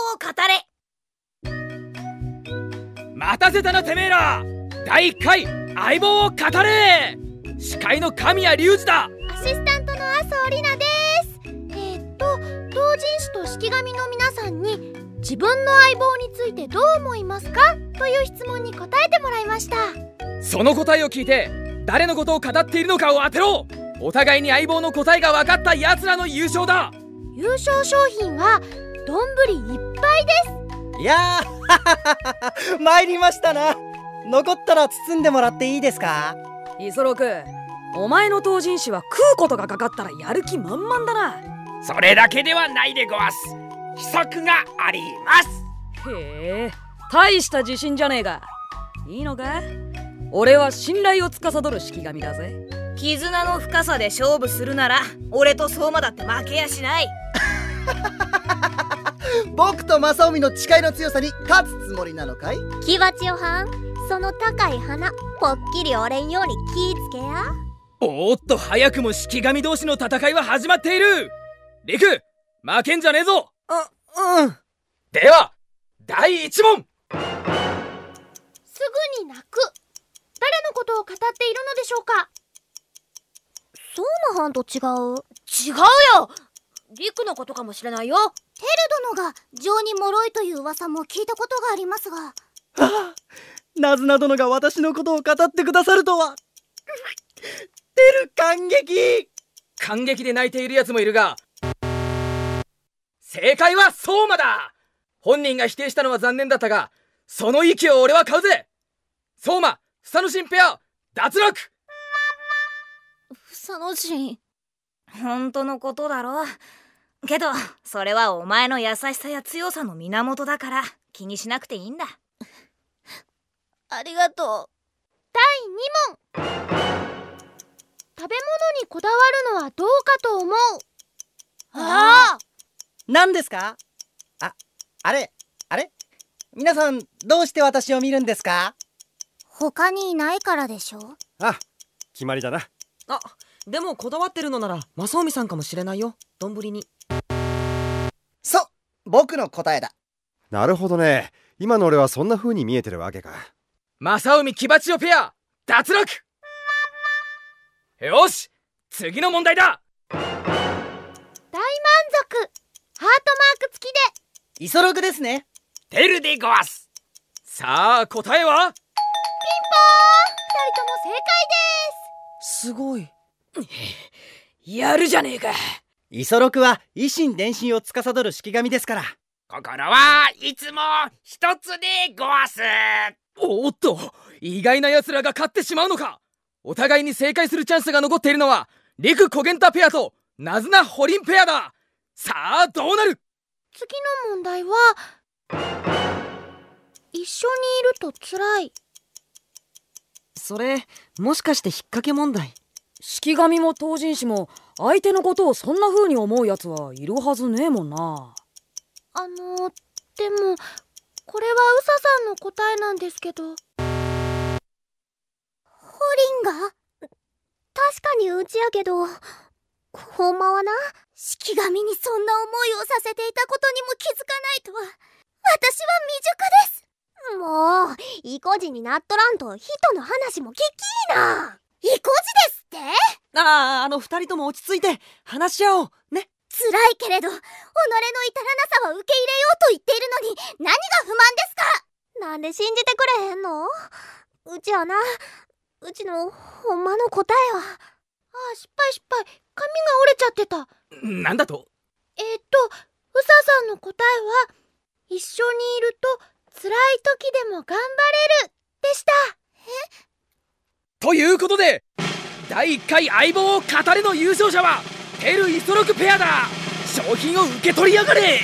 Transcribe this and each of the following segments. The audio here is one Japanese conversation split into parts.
を語れ。 待たせたなてめえら。第1回相棒を語れ。司会の神谷隆二だ。 アシスタントの麻生里奈です。同人誌と式神の皆さんに自分の相棒についてどう思いますかという質問に答えてもらいました。 その答えを聞いて誰のことを語っているのかを当てろ。お互いに相棒の答えが分かった奴らの優勝だ。 優勝商品は丼いっぱいです。 いやー参りましたな。残ったら包んでもらっていいですか。 磯六、お前の同人誌は食うことがかかったらやる気満々だな。 それだけではないでごわす。秘策があります。 へえ、大した自信じゃねえか。いいのか。俺は信頼を司る式神だぜ。 絆の深さで勝負するなら俺と相馬だって負けやしない。 僕と正臣の誓いの強さに勝つつもりなのかい。 キバチヨはん、その高い鼻ぽっきり折れんように気ぃつけや。 おーっと、早くも式神同士の戦いは始まっている。陸、負けんじゃねえぞ。 うん。 では第1問。 すぐに泣く。誰のことを語っているのでしょうか。相馬藩と違う。 違うよ。陸のことかもしれないよ。 テル殿が情に脆いという噂も聞いたことがありますが。はあ、ナズナ殿が私のことを語ってくださるとは。テル感激。 感激で泣いているやつもいるが、正解は相馬だ。本人が否定したのは残念だったが、その息を俺は買うぜ。相馬、房之進ペア脱落。 房之進、本当のことだろ。けどそれはお前の優しさや強さの源だから気にしなくていいんだ。 ありがとう。第2問。食べ物にこだわるのはどうかと思う。 ああ、 何ですか。あれ皆さんどうして私を見るんですか。 他にいないからでしょ。 あ、決まりだな。 あ、でもこだわってるのなら正臣さんかもしれないよ。丼に。 そう、僕の答えだ。 なるほどね。今の俺はそんな風に見えてるわけか。 正海キバチオペア脱落。よし、次の問題だ。 大満足。ハートマーク付きで。 磯六ですね。 テルでごわす。さあ答えは。 ピンポーン。2人とも正解です。 すごい。 やるじゃねえか。 磯六は維新伝心を司る式神ですから。 心はいつも一つでごわす。おっと、意外な奴らが勝ってしまうのか。お互いに正解するチャンスが残っているのは陸小源太ペアとナズナホリンペアだ。さあどうなる。 次の問題は、一緒にいると辛い。 それもしかして引っ掛け問題。 式神も同人誌も相手のことをそんな風に思うやつはいるはずねえもんな。 でもこれはウサさんの答えなんですけど。ホリンが確かにうちやけど、ほんまはな、式神にそんな思いをさせていたことにも気づかないとは。私は未熟です。もう意固地になっとらんと人の話も聞きいな。意固地ですって。 二人とも落ち着いて話し合おうね。 辛いけれど己の至らなさは受け入れようと言っているのに何が不満ですか。なんで信じてくれへんの。うちはな、うちのほんまの答えは。失敗、髪が折れちゃってた。 なんだと。 ウサさんの答えは、一緒にいると辛い時でも頑張れるでした。 ということで第1回相棒を語れの優勝者はテル磯六ペアだ。商品を受け取りやがれ。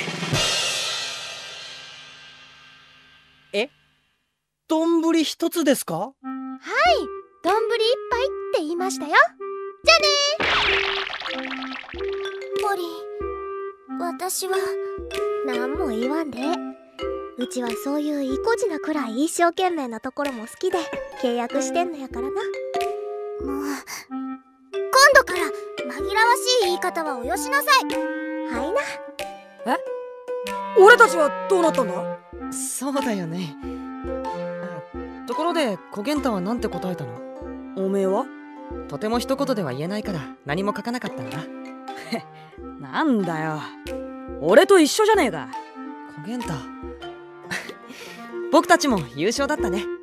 丼一つですか。 はい、丼一杯って言いましたよ。じゃねー。ポリン、私は何も言わんで。うちはそういう意固地なくらい一生懸命なところも好きで契約してんのやからな。もう今度から紛らわしい言い方はおよしなさい。はいな。 俺たちはどうなったんだ？ そうだよね。ところでコゲンタはなんて答えたの？ おめえは？ とても一言では言えないから何も書かなかったんだ。 なんだよ、俺と一緒じゃねえか。 コゲンタ僕たちも優勝だったね。